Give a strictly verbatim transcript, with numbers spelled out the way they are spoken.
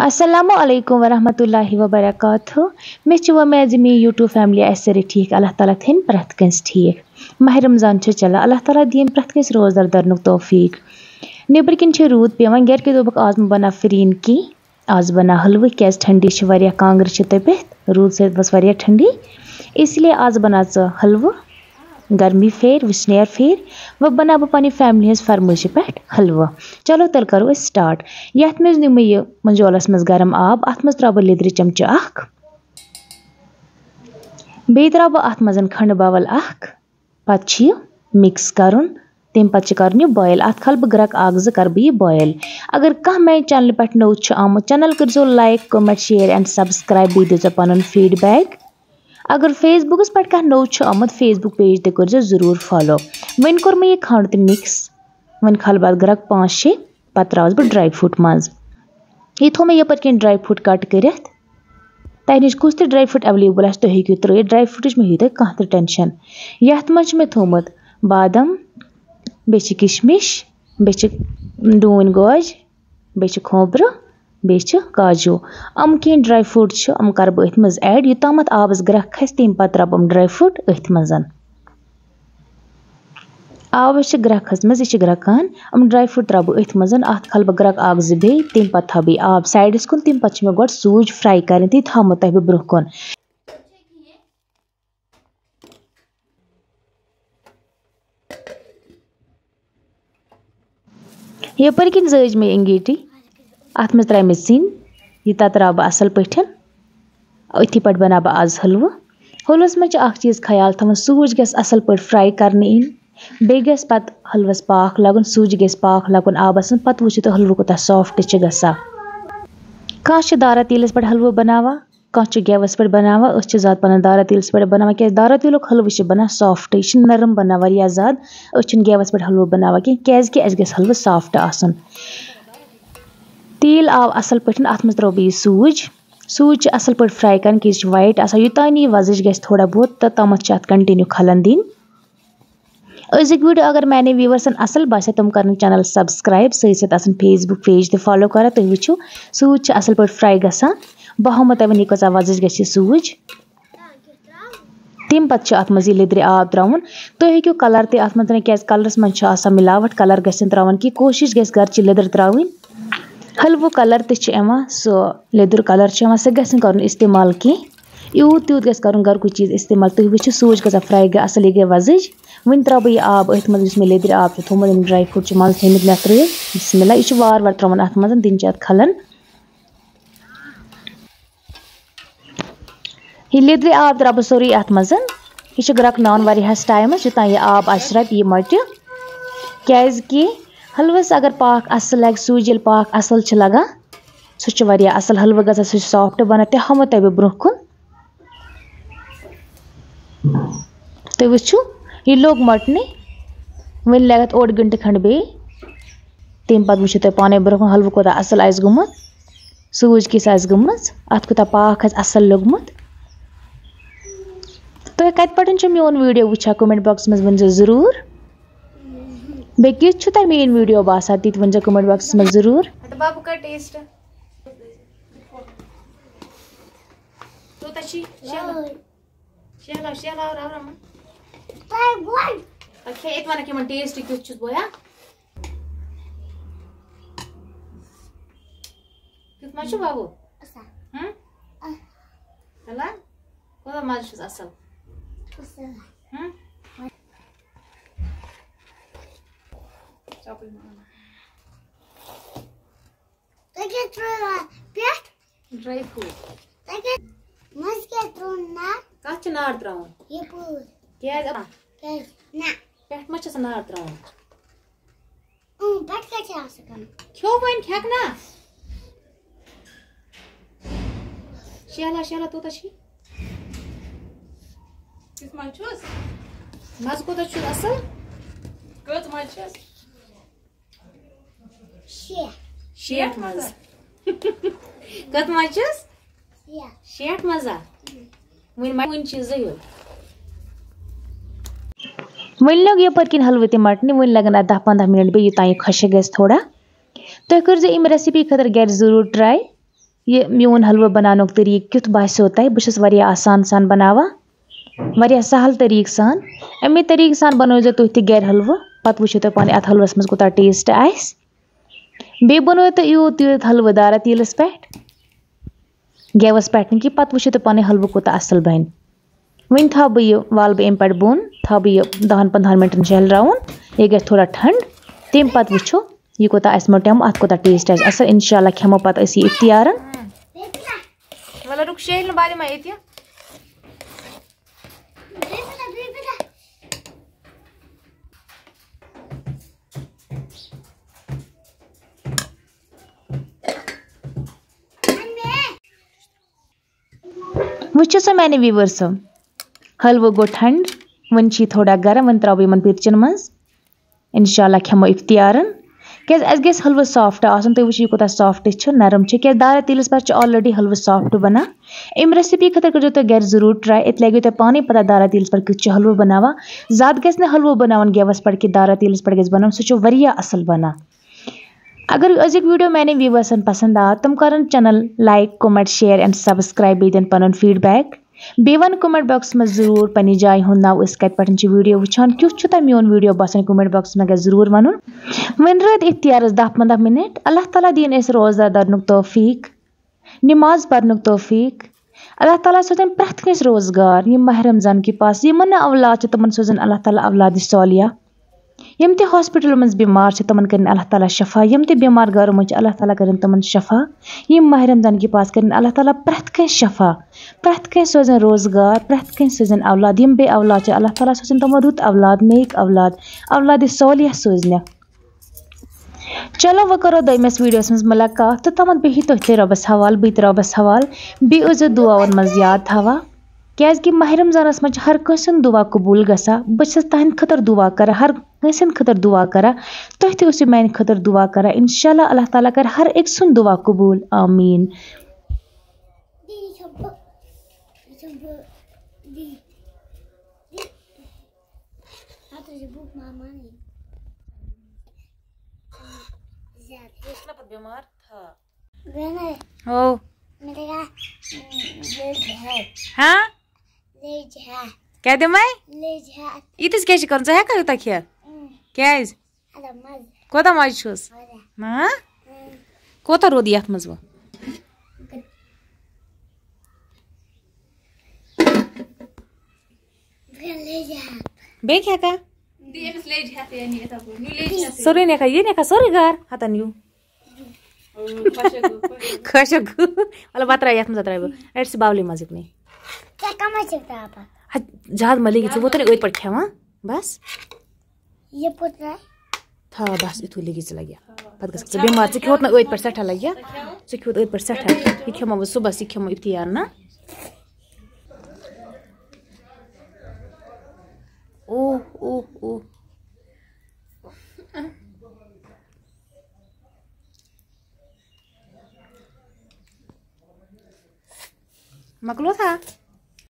अस्सलामु अलैकुम वरहमतुल्लाहि वबरकातुहू मे उम्मीद मे यूट्यूब फैमिली आरे ठीक अल्लाह ताला थन प्रथ कंस ठीक माह रमजान चला अल्लाह ताला दिन प्रथ कंस रोजदार दरनुक तौफीक नबर किन रूद पेवान गर के दोबक आज बना फिरीन की आज बना हलव क्या ठंडी कांग्र तपित रूद सत ठंडी इसलिए आज बना हलव गर्मी फेर विस्नेर फेर व बना बह पन्नी फैमिली हज फरमाइश पे हलवा। चलो तल करो स्टार्ट। यथ मज निम यह मंजोलस मज गरम आब अत मज त्रा बह लिद्र चमच अख बे त्रा बह अत मज खंड बावल अख पत मिक्स करुन तम पत कर बॉयल अत खल बह ग्रक अख ज कर बह बॉयल। अगर कह मे चैनल पे नौ आमुत चैनल कर like comment share and subscribe बे दो पन फीडबैक। अगर फेसबुकस पे कह नौ आमुत फेसबुक पेज ते कर जरूर फॉलो। वन कोर मे यह खंड तो मिक्स वन खल बाद ग्रक पाँच शे पत त्रावस बह ड्राई फ्रूट मज यह थो मे यप ड्राई फ्रूट कट कर तह नश कुछ तो ड्राई फ्रूट एवेलेबल तुम हेकू त्रित ड्राई फ्रूट मे तो कह तो टेंशन यथ मज मे थोमुत बादाम बे किशमिश बे डून गोज बे खोबर बे काजू अम कह ड्राई फ्रूट अम कर बह अथ मज ऐड योतामत आबस ग्रक खस तम पत त्रब अम ड्राई फ्रूट अथ मज आबस ग्रक खसम यह ग्रकान अम ड्राई फ्रूट त्रब अथ मज अत खल बह ग्रक अख जो बे तम पत थो बे आब साइडस कुन तम पत मे गो सूज फ्राई कर ती थो तह बह ब्रोह कुन। यपर किन जज मे इंगेटी अत मज त्रा मे सिन यह त्रा बह असल पे अथी पे बना बह आज हलव। हलवस मज चीज ख्याल थवन सूज गस असल पे फ्राई करने इन बे गस पत हलवस पाक लगन सूज गस पाक लगन आबस पत वो तो हलव कोता सॉफ्ट गसा। कह दारा तीलस पे हलव बनावा कह गेवस पे बनावा ज्यादा पन दारा तीलस पे बनावा क्या दारा तीलुक हलव बना सॉफ्ट यह नरम बना वारिया ज्यादा गेवस पे हलव बनावा क्या गस हलव सॉफ्ट आसन। तेल आव असल पे अत मज त्रो बह सूज सूज असल पे फ्राई कर वाइट आसा युतान यह वजज गस थोड़ा बहुत तो तमत अत कंटिन्यू खलन दिन। अजुक वीडियो अगर मैंने व्यूवर्सन असल बासे तुम कर चैनल सब्सक्राइब सत सत फेसबुक पेज ते फॉलो कर तुम वो सूज असल पे फ्राई गसान बह हम तुम वन कचा वजज गस सूज तम पत अत मज लिद्र आब त्रावन तुम हेकू कलर ते अत मज क्या कलरस मज मिलावट कलर गसन त्रावन कि कोशिश गस घर लिद्र त्रावन हलवो कलर ते सो लिद्र कलर सह गसन कर इस्तेमाल कह यूत तूत गस कर घर चीज इस्तेमाल तुम वो सूज गसा फ्राई गई असल यह गई वजज वन त्रा बह आब अथ मज मे लिद्र आब थोमुत ड्राई फ्रूट मज थमित मे त्रित बिस्मिल्लाह यह वार वार त्रावन अत मज दिन अत खलन यह लिद्र आब त्रा बह सोरी अत मज यह ग्रक नान वारियास टाइमस युतान यह आब अशरप यह मट क्या हलवस अगर पाक असल लगे सूज ये पाक असल लगा सह असल हलव गसा सह सॉफ्ट बना तह हम तह ब्रोह कुन तुम वो यह लोग मटने वन लगत ओड गंट खंड बे तम पत वो पाने ब्रोह हलव कोता असल आस गुमुत सूज किस आस गमज अत कोता पाक असल लोगमुत। तुम कत पे मोन वीडियो वुचा कमेंट बॉक्स में वन जरूर बे किस तुम मेन वीडियो बासान ती वन कमेंट बॉक्स में जरूर। बाबू का टेस्ट शेला शेला और और ताई बोल ओके एक माने के मन टेस्ट कुछ बोया कित माचो बाबू असा हम हला कोदा माच असल असल हम चॉकलेट माना तके ट्राई पेट ड्राई फ्रूट तके मस के ट्रोना कच नार त्रावन ये पूर क्या के ना पेट मच नार त्रावन उम पेट के छ सकन क्यों वन खेक ना शेला शेला तो तशी किस मचुस मस को तो छु असल कत मचुस शेट शेट मज कत मचुस शेट मजा वन वन चीज वन लोग यपर किन हलव ते मटने वन लगन दह पंद्रह मिनट बे युतान खश गस थोड़ा तुम कर रेसिपी खतर गर जरूर ट्राई ये म्यून हलवा बनानोक तरीक क्युथ बास्यो तय बस वारिया आसान सान बनावा वारिया सहल तरीक सान अमे तरीक सान बनोज तुह त गर हलवा पत वो तुह पान अत हलवस मज कोता टेस्ट आस बे बनो तो यूत यूत हलवा दारा तीलस पे गेवस पे कि पत वो तुह पान हलवा कोता असल बन वन था बह यह वाल बह अम पे बोन था बह यह दहन पंद्रहन मिनटन शहलराउन यह ग थोड़ा ठंड तम पत वो यह कोता अस मोटम अत कोता टेस्ट आस असल इंशाल्लाह खेमो पत अस यह इफ्तियारन वला रुक शहल बारे में ये वो सा मैंने व्यूवर्स हलवो गो ठंड वन थोड़ा गरम वन त्रो इन पिरचन मज इंशाल्लाह खेमो इफ्तियारन क्या गस हलवा सॉफ्ट आसन तुम वो कोता सॉफ्ट नरम क्या दारा तीलस पे ऑलरेडी हलवा सॉफ्ट बना अम रेसिपी खतर कर तुम गर जरूर ट्राई इत लगे तुम पानी पता दारा तीलस पे कुछ हलवा बनावा ज्यादा गस न हलवा बनावन गेवस पे कि दारा तीलस पे गस बना सह वरिया असल बना अगर अजुक वीडियो मैंने व्यूवर्सन पसंद आ तुम करन channel like comment share and subscribe बे दिन पन फीडबैक बे वन कमेंट बॉक्स में जरूर पन्नी जाय हुंद नाव इस कत पे वीडियो वुचान क्युथ तुम मोन वीडियो बसान कमेंट बॉक्स में जरूर वन वन रत इफ्तियारस दह पंद्रह मिनट अल्लाह ताला दीन अस रोजा दरनुक तौफीक नमाज पढ़नुक तौफीक अल्लाह ताला सोजन प्रथ कस रोजगार यम माह रमजान के पास यमन औलाद तमन सोजन अल्लाह ताला औलाद सोलिया यम ते हॉस्पिटल मज बीमार तमन कर अल्लाह ताला शफा यम ते बीमार घर मज अल्लाह ताला कर तमन शफा यम माह रमजान के पास कर अल्लाह ताला प्रथ कस शफा प्रथ कस सोजन रोजगार प्रथ कस सोजन औलाद यम बे औलाद अल्लाह ताला सोजन तमन रुत औलाद नेक औलाद औलाद सोलिया सोजन चलो वो करो दमस वीडियोस मज मुलाकात तो तमन बही तुह रबस हवाल बह रबस हवाल बेज दुआन मज याद थवा क्या कि माह रमजानस मज हर कंसन दुआ कबूल गसा बस तहद खतर दुआ कर हर कंसन खतर दुआ करा तुह तु मान खतर दुआ करा इंशाल्लाह अल्लाह ताला कर हर एक सुन दुआ कबूल आमीन बीमार था हो हाँ क्या दे मैं इतस क्या कर ज हेका युता खेत क्या कोता मज छुस हाँ कोता रोद यथ मज वो बे क्या का सोरे ने का ये ने का सोरे गार हतन यू खशक वाला बात रहा यात्म जात्रा एट्स बावली मजिक नहीं क्या कम है चलता आप जहाज मलेगी तो वो तेरे ओइ पर खेवा बस ये पुत्र था बस इतु लेगी चला गया पत गस बीमार से क्यों ना ओइ पर सठा लग गया से क्यों ओइ पर सठा ये खेमा वो सुबह से खेमा इफ्तियार ना ओ ओ ओ मकलो था